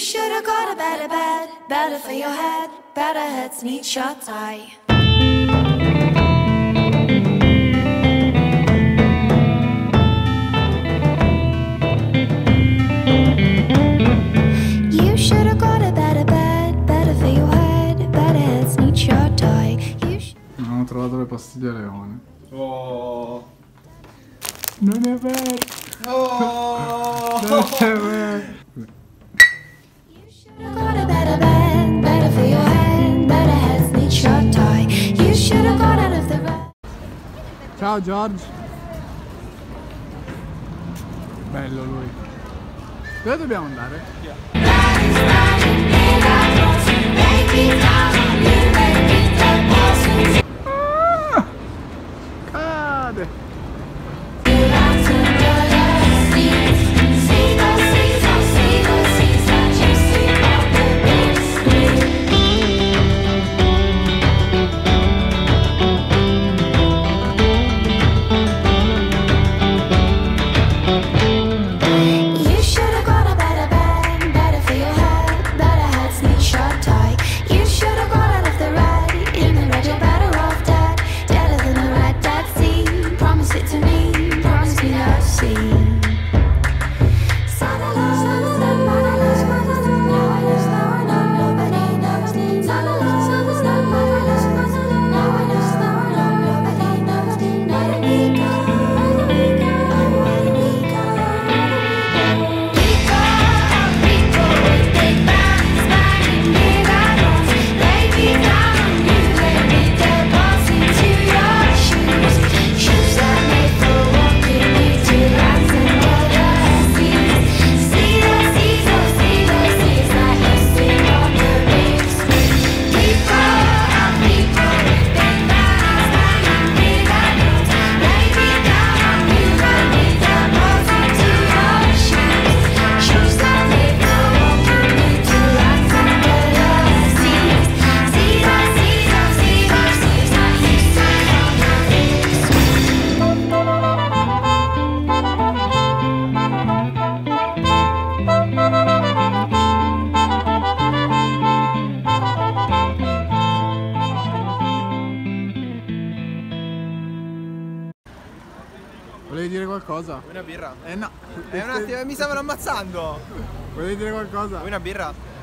should have got a better bed, better for your head, better heads need shut tie. You should have got a better bed, better for your head, better heads need shut tie. Non ho trovato le pastiglie a leone. Oh. Non è vero! Oh. Non è vero! You should have got a better bed, better for your head, better heads need shut tie. You should have got out of the red. Ciao George! Bello lui. Dove dobbiamo andare? Cade! Volevi dire qualcosa? Vuoi una birra? No. Un attimo, mi stavano ammazzando! Volevi dire qualcosa? Vuoi una birra?